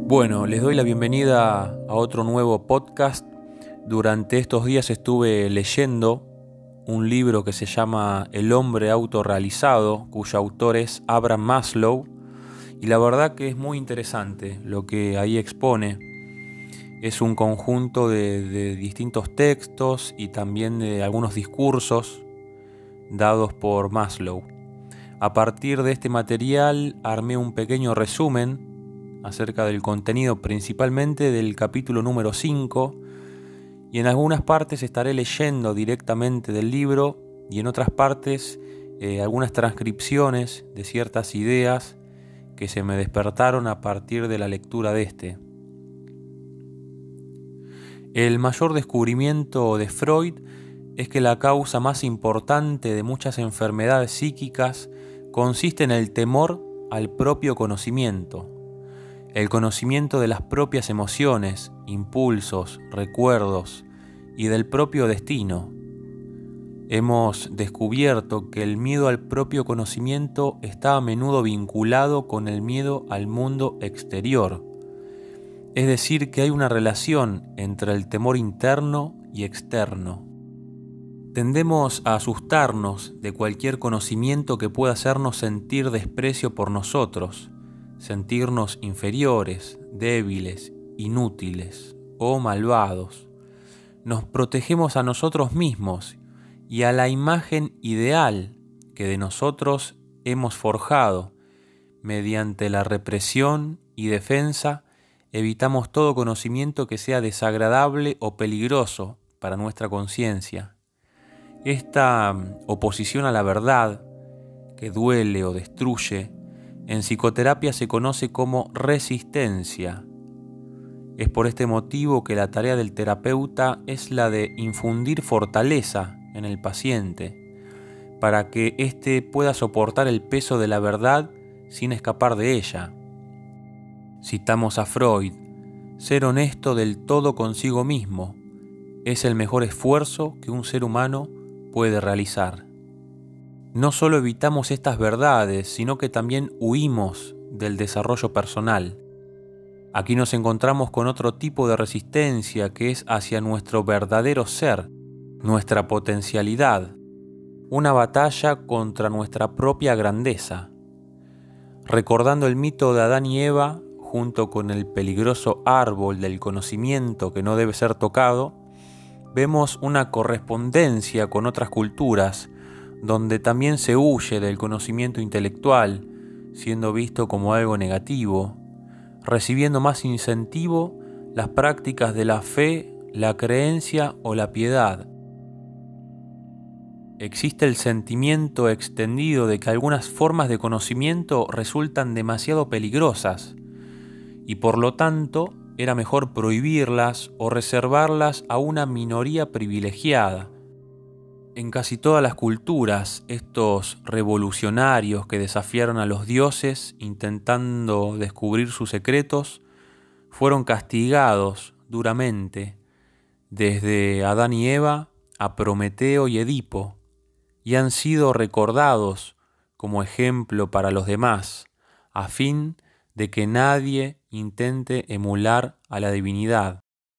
Bueno, les doy la bienvenida a otro nuevo podcast. Durante estos días estuve leyendo un libro que se llama El hombre autorrealizado, cuyo autor es Abraham Maslow, y la verdad que es muy interesante lo que ahí expone. Es un conjunto de distintos textos y también de algunos discursos dados por Maslow. A partir de este material armé un pequeño resumen acerca del contenido, principalmente del capítulo número 5, y en algunas partes estaré leyendo directamente del libro y en otras partes algunas transcripciones de ciertas ideas que se me despertaron a partir de la lectura de este. El mayor descubrimiento de Freud es que la causa más importante de muchas enfermedades psíquicas consiste en el temor al propio conocimiento. El conocimiento de las propias emociones, impulsos, recuerdos y del propio destino. Hemos descubierto que el miedo al propio conocimiento está a menudo vinculado con el miedo al mundo exterior. Es decir, que hay una relación entre el temor interno y externo. Tendemos a asustarnos de cualquier conocimiento que pueda hacernos sentir desprecio por nosotros, sentirnos inferiores, débiles, inútiles o malvados. Nos protegemos a nosotros mismos y a la imagen ideal que de nosotros hemos forjado. Mediante la represión y defensa, evitamos todo conocimiento que sea desagradable o peligroso para nuestra conciencia. Esta oposición a la verdad, que duele o destruye, en psicoterapia se conoce como resistencia. Es por este motivo que la tarea del terapeuta es la de infundir fortaleza en el paciente, para que éste pueda soportar el peso de la verdad sin escapar de ella. Citamos a Freud: ser honesto del todo consigo mismo es el mejor esfuerzo que un ser humano puede realizar. No solo evitamos estas verdades, sino que también huimos del desarrollo personal. Aquí nos encontramos con otro tipo de resistencia que es hacia nuestro verdadero ser, nuestra potencialidad, una batalla contra nuestra propia grandeza. Recordando el mito de Adán y Eva, junto con el peligroso árbol del conocimiento que no debe ser tocado, vemos una correspondencia con otras culturas, donde también se huye del conocimiento intelectual, siendo visto como algo negativo, recibiendo más incentivo las prácticas de la fe, la creencia o la piedad. Existe el sentimiento extendido de que algunas formas de conocimiento resultan demasiado peligrosas y por lo tanto era mejor prohibirlas o reservarlas a una minoría privilegiada. En casi todas las culturas, estos revolucionarios que desafiaron a los dioses intentando descubrir sus secretos fueron castigados duramente, desde Adán y Eva a Prometeo y Edipo, y han sido recordados como ejemplo para los demás, a fin de que nadie intente emular a la divinidad.